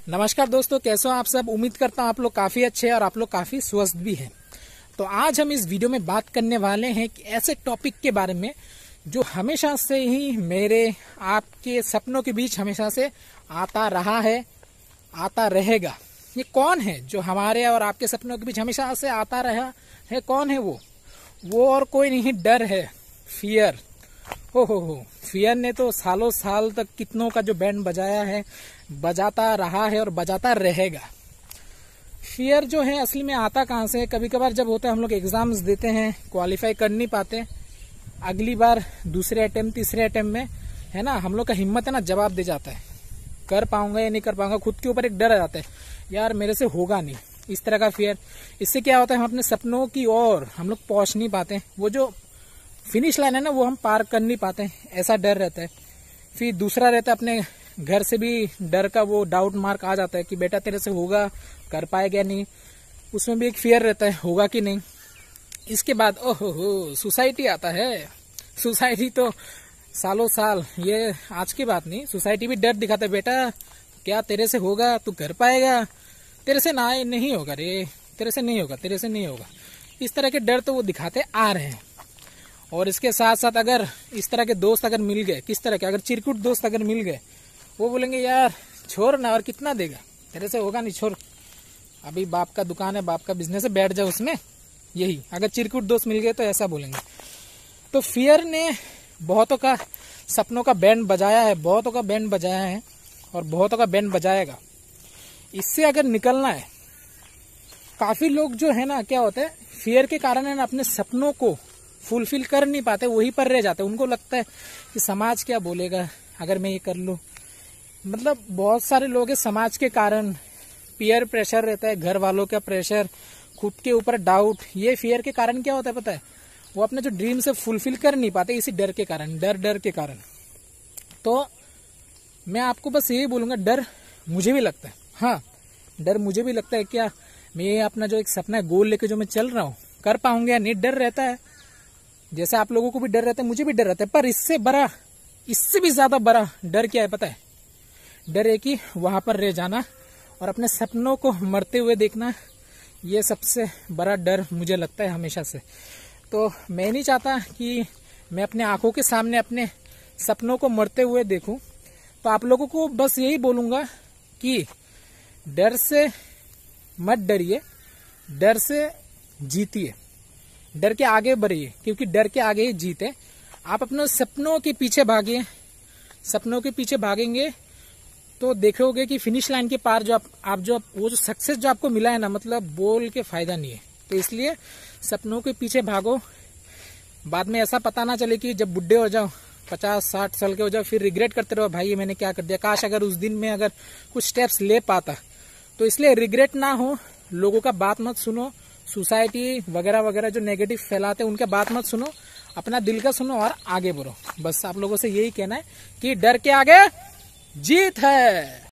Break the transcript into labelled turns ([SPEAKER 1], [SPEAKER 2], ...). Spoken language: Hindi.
[SPEAKER 1] नमस्कार दोस्तों, कैसे हो आप सब। उम्मीद करता हूँ आप लोग काफ़ी अच्छे हैं और आप लोग काफ़ी स्वस्थ भी हैं। तो आज हम इस वीडियो में बात करने वाले हैं कि ऐसे टॉपिक के बारे में जो हमेशा से ही मेरे आपके सपनों के बीच हमेशा से आता रहा है, आता रहेगा। ये कौन है जो हमारे और आपके सपनों के बीच हमेशा से आता रहा है? कौन है वो और कोई नहीं, डर है, फियर। हो फियर ने तो सालों साल तक कितनों का जो बैंड बजाया है, बजाता रहा है और बजाता रहेगा। फियर जो है असल में आता कहाँ से है? कभी कभार जब होता है हम लोग एग्जाम्स देते हैं, क्वालिफाई कर नहीं पाते, अगली बार दूसरे अटेम्प्ट तीसरे अटेम्प्ट में है ना, हम लोग का हिम्मत है ना जवाब दे जाता है, कर पाऊंगा या नहीं कर पाऊंगा। खुद के ऊपर एक डर आ जाता है, यार मेरे से होगा नहीं, इस तरह का फियर। इससे क्या होता है, हम अपने सपनों की ओर हम लोग पहुंच नहीं पाते, वो जो फिनिश लाइन है ना वो हम पार कर नहीं पाते, ऐसा डर रहता है। फिर दूसरा रहता है, अपने घर से भी डर का वो डाउट मार्क आ जाता है कि बेटा तेरे से होगा, कर पाएगा नहीं, उसमें भी एक फियर रहता है, होगा कि नहीं। इसके बाद ओहो सोसाइटी आता है। सोसाइटी तो सालों साल, ये आज की बात नहीं, सोसाइटी भी डर दिखाता है, बेटा क्या तेरे से होगा, तू कर पाएगा, तेरे से ना नहीं होगा रे, तेरे से नहीं होगा, तेरे से नहीं होगा। इस तरह के डर तो वो दिखाते आ रहे हैं। और इसके साथ साथ अगर इस तरह के दोस्त अगर मिल गए, किस तरह के, अगर चिरकुट दोस्त अगर मिल गए, वो बोलेंगे यार छोड़ ना, और कितना देगा, तेरे से होगा नहीं, छोड़, अभी बाप का दुकान है, बाप का बिजनेस है, बैठ जाओ उसमें। यही अगर चिरकुट दोस्त मिल गए तो ऐसा बोलेंगे। तो फियर ने बहुतों का सपनों का बैंड बजाया है, बहुतों का बैंड बजाया है और बहुतों का बैंड बजाएगा। इससे अगर निकलना है, काफी लोग जो है ना, क्या होता है, फियर के कारण है ना अपने सपनों को फुलफिल कर नहीं पाते, वहीं पर रह जाते। उनको लगता है कि समाज क्या बोलेगा अगर मैं ये कर लूं। मतलब बहुत सारे लोग हैं, समाज के कारण पीयर प्रेशर रहता है, घर वालों का प्रेशर, खुद के ऊपर डाउट, ये फियर के कारण क्या होता है पता है, वो अपने जो ड्रीम से फुलफिल कर नहीं पाते इसी डर के कारण, डर के कारण। तो मैं आपको बस यही बोलूंगा, डर मुझे भी लगता है, हाँ डर मुझे भी लगता है। क्या मैं अपना जो एक सपना है, गोल लेके जो मैं चल रहा हूँ, कर पाऊंगा या नहीं, डर रहता है। जैसे आप लोगों को भी डर रहता है, मुझे भी डर रहता है। पर इससे बड़ा, इससे भी ज्यादा बड़ा डर क्या है पता है? डर है कि वहां पर रह जाना और अपने सपनों को मरते हुए देखना, ये सबसे बड़ा डर मुझे लगता है हमेशा से। तो मैं नहीं चाहता कि मैं अपने आंखों के सामने अपने सपनों को मरते हुए देखूं। तो आप लोगों को बस यही बोलूंगा कि डर से मत डरिए, डर से जीतिए, डर के आगे बढ़िए, क्योंकि डर के आगे ही जीत है। आप अपने सपनों के पीछे भागिए, सपनों के पीछे भागेंगे तो देखोगे कि फिनिश लाइन के पार जो वो जो सक्सेस जो आपको मिला है ना, मतलब बोल के फायदा नहीं है। तो इसलिए सपनों के पीछे भागो, बाद में ऐसा पता ना चले कि जब बुढ़े हो जाओ, 50-60 साल के हो जाओ, फिर रिग्रेट करते रहो, भाई मैंने क्या कर दिया, काश अगर उस दिन में अगर कुछ स्टेप्स ले पाता। तो इसलिए रिग्रेट ना हो, लोगों का बात मत सुनो, सोसाइटी वगैरह वगैरह जो नेगेटिव फैलाते हैं उनके बात मत सुनो, अपना दिल का सुनो और आगे बढ़ो। बस आप लोगों से यही कहना है कि डर के आगे जीत है।